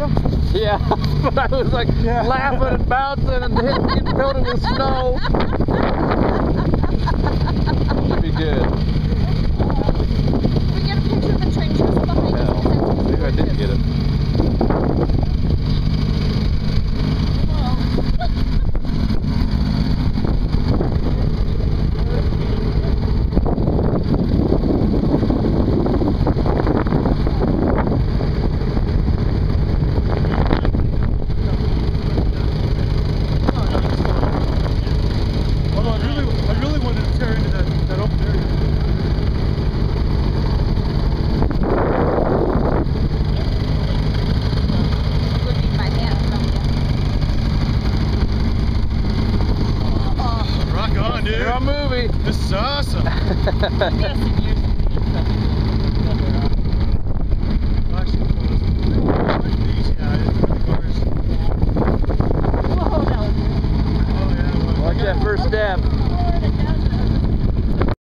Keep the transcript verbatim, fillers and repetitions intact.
you? Yeah, but I was like Yeah. laughing and bouncing and hitting, getting coated with snow. Should be good. We get a picture of the train tracks behind Yeah, us. maybe I did get it. Although I really, I really wanted to tear into that, that open area. Looking my hand from you. Rock on, dude. You're on movie. This is awesome. Yes, and you